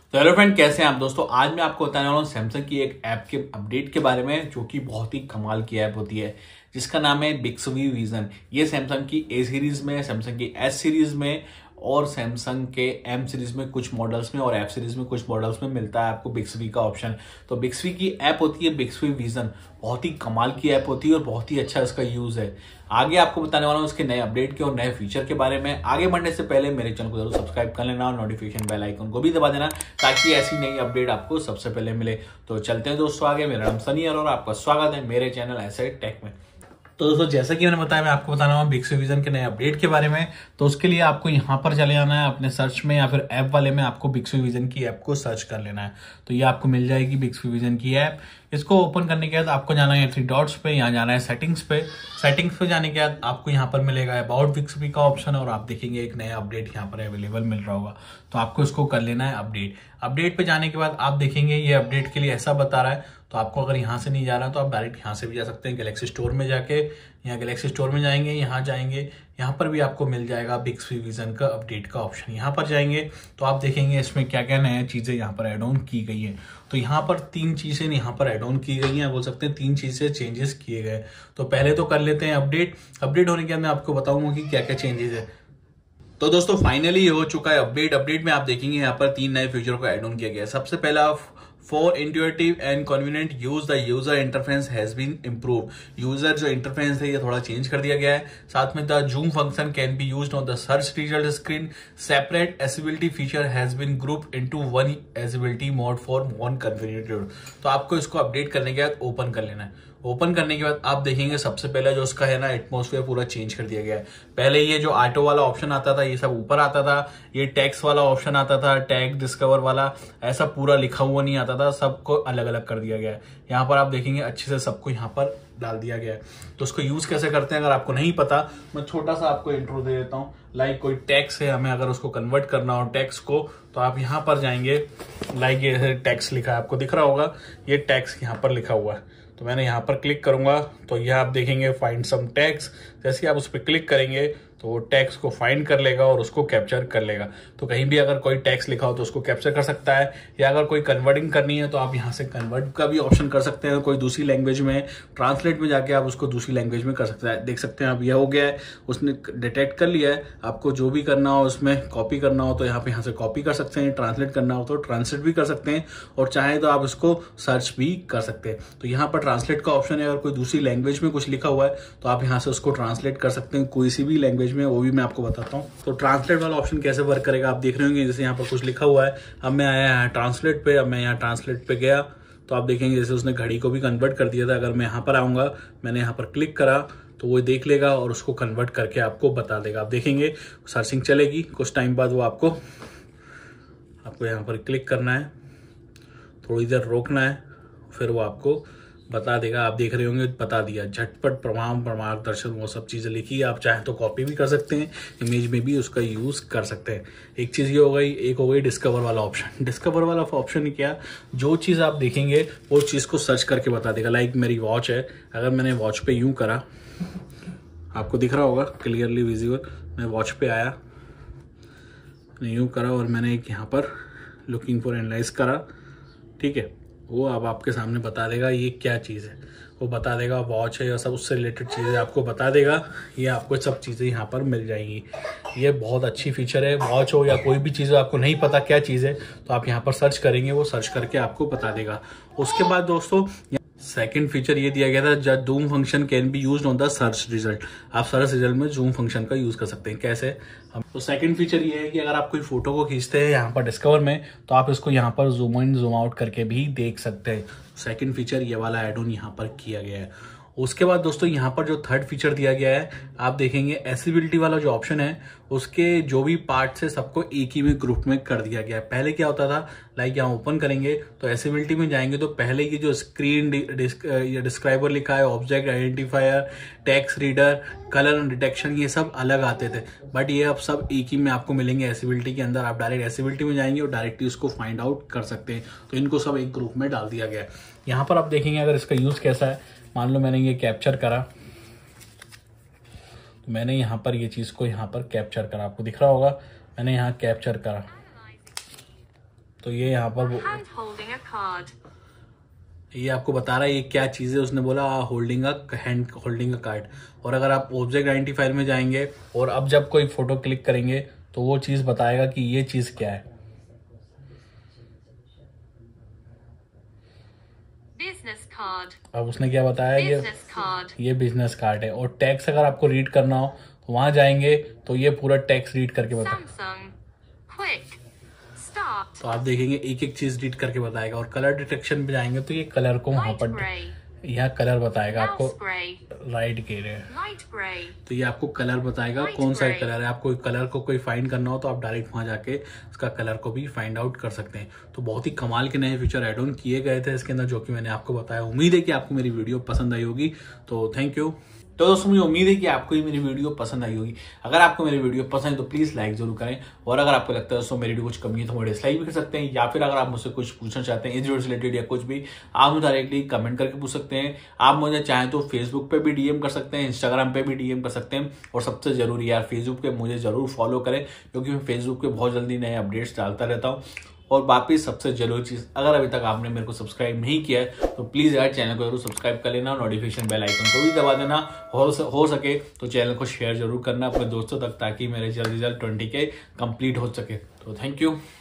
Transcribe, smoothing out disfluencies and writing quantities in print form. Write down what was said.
तो hello friend, कैसे हैं आप दोस्तों। आज मैं आपको बताने वाला हूँ सैमसंग की एक ऐप के अपडेट के बारे में जो कि बहुत ही कमाल की ऐप होती है, जिसका नाम है बिक्सबी विजन। ये सैमसंग की ए सीरीज में, सैमसंग की एस सीरीज में और सैमसंग के एम सीरीज में कुछ मॉडल्स में और एफ सीरीज में कुछ मॉडल्स में मिलता है आपको बिक्सबी का ऑप्शन। तो बिक्सबी की ऐप होती है बिक्सबी विजन, बहुत ही कमाल की ऐप होती है और बहुत ही अच्छा इसका यूज है। आगे आपको बताने वाला हूँ उसके नए अपडेट के और नए फीचर के बारे में। आगे बढ़ने से पहले मेरे चैनल को जरूर सब्सक्राइब कर लेना और नोटिफिकेशन बेल आइकन को भी दबा देना ताकि ऐसी नई अपडेट आपको सबसे पहले मिले। तो चलते हैं दोस्तों आगे। मेरा नाम सनी और आपका स्वागत है मेरे चैनल ऐसे टेक में। तो दोस्तों, जैसा कि मैंने बताया, मैं आपको बताना हूँ बिक्सबी विजन के नए अपडेट के बारे में। तो उसके लिए आपको यहाँ पर चले जाना है अपने सर्च में या फिर ऐप वाले में, आपको बिक्सबी विजन की ऐप को सर्च कर लेना है। तो ये आपको मिल जाएगी बिक्सबी विजन की ऐप। इसको ओपन करने के बाद आपको जाना है थ्री डॉट्स पे, यहाँ जाना है सेटिंग्स पे। सेटिंग्स पे जाने के बाद आपको यहाँ पर मिलेगा अबाउट बिक्सबी का ऑप्शन और आप देखेंगे एक नया अपडेट यहाँ पर अवेलेबल मिल रहा होगा। तो आपको इसको कर लेना है अपडेट। अपडेट पे जाने के बाद आप देखेंगे ये अपडेट के लिए ऐसा बता रहा है। तो आपको अगर यहाँ से नहीं जा रहा तो आप डायरेक्ट यहाँ से भी जा सकते हैं। गैलेक्सी स्टोर में जाके, यहाँ गैलेक्सी स्टोर में जाएंगे, यहाँ जाएंगे, यहाँ पर भी आपको मिल जाएगा बिक्सबी विजन का अपडेट का ऑप्शन। यहाँ पर जाएंगे तो आप देखेंगे इसमें क्या क्या नया चीजें यहाँ पर एड ऑन की गई है। तो यहाँ पर तीन चीजें यहाँ पर एड ऑन की गई हैं, बोल सकते हैं तीन चीजें चेंजेस किए गए। तो पहले तो कर लेते हैं अपडेट। अपडेट होने के बाद मैं आपको बताऊंगा कि क्या क्या चेंजेस है। तो दोस्तों, फाइनली हो चुका है अपडेट। अपडेट में आप देखेंगे यहाँ पर तीन नए फीचर को ऐड ऑन किया गया है। सबसे पहला, for intuitive and convenient use the user interface has been improve. User जो इंटरफेस है ये थोड़ा चेंज कर दिया गया है। साथ में the zoom function can be used on the search result screen. Separate accessibility feature has been group into one accessibility mode for one convenient use. तो आपको इसको अपडेट करने के बाद ओपन कर लेना है। ओपन करने के बाद आप देखेंगे सबसे पहले जो उसका है ना एटमॉस्फेयर पूरा चेंज कर दिया गया है। पहले ये जो ऑटो वाला ऑप्शन आता था ये सब ऊपर आता था, ये टैक्स वाला ऑप्शन आता था, टैग डिस्कवर वाला, ऐसा पूरा लिखा हुआ नहीं आता था, सबको अलग अलग कर दिया गया है। यहाँ पर आप देखेंगे अच्छे से सबको यहाँ पर डाल दिया गया है। तो उसको यूज कैसे करते हैं अगर आपको नहीं पता, मैं छोटा सा आपको इंट्रो दे देता हूँ। लाइक कोई टैक्स है, हमें अगर उसको कन्वर्ट करना हो टैक्स को, तो आप यहाँ पर जाएंगे। लाइक ये टैक्स लिखा है, आपको दिख रहा होगा ये टैक्स यहाँ पर लिखा हुआ है। तो मैंने यहाँ पर क्लिक करूंगा तो यह आप देखेंगे फाइंड सम टैक्स। जैसे ही आप उस पर क्लिक करेंगे तो वो टैक्स को फाइंड कर लेगा और उसको कैप्चर कर लेगा। तो कहीं भी अगर कोई टैक्स लिखा हो तो उसको कैप्चर कर सकता है, या अगर कोई कन्वर्टिंग करनी है तो आप यहाँ से कन्वर्ट का भी ऑप्शन कर सकते हैं। कोई दूसरी लैंग्वेज में, ट्रांसलेट में जाके आप उसको दूसरी लैंग्वेज में कर सकते हैं। देख सकते हैं आप, यह हो गया है, उसने डिटेक्ट कर लिया है। आपको जो भी करना हो उसमें कॉपी करना हो तो यहाँ से कॉपी कर सकते हैं, ट्रांसलेट करना हो तो ट्रांसलेट भी कर सकते हैं, और चाहे तो आप इसको सर्च भी कर सकते हैं। तो यहाँ पर ट्रांसलेट का ऑप्शन है। अगर कोई दूसरी लैंग्वेज में कुछ लिखा हुआ है तो आप यहाँ से उसको ट्रांसलेट कर सकते हैं, कोई सी भी लैंग्वेज में, वो भी मैं आपको बताता हूँ। तो ट्रांसलेट वाला ऑप्शन कैसे वर्क करेगा आप देख रहे होंगे। जैसे यहाँ पर कुछ लिखा हुआ है, अब मैं आया यहाँ ट्रांसलेट पे, अब मैं यहाँ ट्रांसलेट पे गया तो आप देखेंगे जैसे उसने घड़ी को भी कन्वर्ट कर दिया था। अगर मैं यहाँ पर आऊंगा, मैंने यहाँ पर क्लिक करा तो वो देख लेगा और उसको कन्वर्ट करके आपको बता देगा। आप देखेंगे सर्चिंग चलेगी, कुछ टाइम बाद वो आपको यहाँ पर क्लिक करना है, थोड़ी देर रोकना है, फिर वो आपको बता देगा। आप देख रहे होंगे बता दिया, झटपट प्रमाण मार्गदर्शन वो सब चीज़ें लिखी है। आप चाहे तो कॉपी भी कर सकते हैं, इमेज में भी उसका यूज़ कर सकते हैं। एक चीज़ ये हो गई। एक हो गई डिस्कवर वाला ऑप्शन। डिस्कवर वाला ऑप्शन क्या, जो चीज़ आप देखेंगे वो चीज़ को सर्च करके बता देगा। लाइक मेरी वॉच है, अगर मैंने वॉच पे यूँ करा, आपको दिख रहा होगा क्लियरली विजिबल, मैं वॉच पे आया, यूँ करा और मैंने एक यहाँ पर लुकिंग फॉर एनालाइज करा, ठीक है, वो अब आपके सामने बता देगा ये क्या चीज़ है। वो बता देगा वॉच है या सब उससे रिलेटेड चीज़ें आपको बता देगा। ये आपको सब चीज़ें यहाँ पर मिल जाएंगी। ये बहुत अच्छी फीचर है। वॉच हो या कोई भी चीज़ हो, आपको नहीं पता क्या चीज़ है तो आप यहाँ पर सर्च करेंगे, वो सर्च करके आपको बता देगा। उसके बाद दोस्तों सेकंड फीचर ये दिया गया था, जब zoom function can be used on the search result. आप सर्च रिजल्ट में जूम फंक्शन का यूज कर सकते हैं। कैसे? तो सेकंड फीचर ये है कि अगर आप कोई फोटो को खींचते हैं यहाँ पर डिस्कवर में, तो आप इसको यहाँ पर जूम इन जूम आउट करके भी देख सकते हैं। सेकंड फीचर ये वाला एड ऑन यहाँ पर किया गया है। उसके बाद दोस्तों यहाँ पर जो थर्ड फीचर दिया गया है, आप देखेंगे एसिबिलिटी वाला जो ऑप्शन है, उसके जो भी पार्ट्स है सबको एक ही में ग्रुप में कर दिया गया है। पहले क्या होता था, लाइक यहाँ ओपन करेंगे तो एसिबिलिटी में जाएंगे तो पहले की जो स्क्रीन डिस्क्राइबर लिखा है, object identifier, text reader, colour detection, ये सब अलग आते थे। बट ये अब सब एक ही में आपको मिलेंगे एसिबिलिटी के अंदर। आप डायरेक्ट एसिबिलिटी में जाएंगे और डायरेक्टली उसको फाइंड आउट कर सकते हैं। तो इनको सब एक ग्रुप में डाल दिया गया है। यहाँ पर आप देखेंगे अगर इसका यूज कैसा है, मान लो मैंने ये कैप्चर करा, तो मैंने यहाँ पर ये चीज़ को यहाँ पर कैप्चर करा, आपको दिख रहा होगा, मैंने यहाँ कैप्चर करा, तो ये यहाँ पर ये आपको बता रहा है ये क्या चीज़ है। उसने बोला होल्डिंग अ कार्ड। और अगर आप ऑब्जेक्ट आइडेंटिफायर में जाएंगे और अब जब कोई फोटो क्लिक करेंगे तो वो चीज़ बताएगा कि ये चीज़ क्या है। Business card. अब उसने क्या बताया, ये बिजनेस कार्ड है। और टैक्स अगर आपको रीड करना हो तो वहां जाएंगे तो ये पूरा टैक्स रीड करके बताएगा। तो आप देखेंगे एक एक चीज रीड करके बताएगा। और कलर डिटेक्शन पे जाएंगे तो ये कलर को वहां पर यहाँ कलर बताएगा आपको, लाइट ग्रे। तो ये आपको कलर बताएगा कौन सा कलर है। आपको कलर को कोई फाइंड करना हो तो आप डायरेक्ट वहां जाके उसका कलर को भी फाइंड आउट कर सकते हैं। तो बहुत ही कमाल के नए फीचर ऐड ऑन किए गए थे इसके अंदर, जो कि मैंने आपको बताया। उम्मीद है कि आपको मेरी वीडियो पसंद आई होगी। तो थैंक यू। तो दोस्तों मुझे उम्मीद है कि आपको ये मेरी वीडियो पसंद आई होगी। अगर आपको मेरी वीडियो पसंद है तो प्लीज लाइक जरूर करें। और अगर आपको लगता है दोस्तों मेरी वीडियो कुछ कमी है तो मुझे डिसलाइक भी कर सकते हैं, या फिर अगर आप मुझसे कुछ पूछना चाहते हैं इस वीडियो से रिलेटेड या कुछ भी, आप मुझे डायरेक्टली कमेंट करके पूछ सकते हैं। आप मुझे चाहें तो फेसबुक पे भी डीएम कर सकते हैं, इंस्टाग्राम पे भी डीएम कर सकते हैं। और सबसे जरूरी यार फेसबुक पे मुझे जरूर फॉलो करें, क्योंकि मैं फेसबुक पे बहुत जल्दी नए अपडेट्स डालता रहता हूँ। और वापिस सबसे जरूरी चीज, अगर अभी तक आपने मेरे को सब्सक्राइब नहीं किया है तो प्लीज यार चैनल को जरूर सब्सक्राइब कर लेना, नोटिफिकेशन बेल आइकन को भी दबा देना। हो सके तो चैनल को शेयर जरूर करना अपने दोस्तों तक, ताकि मेरे जल्द से जल्द 20K कंप्लीट हो सके। तो थैंक यू।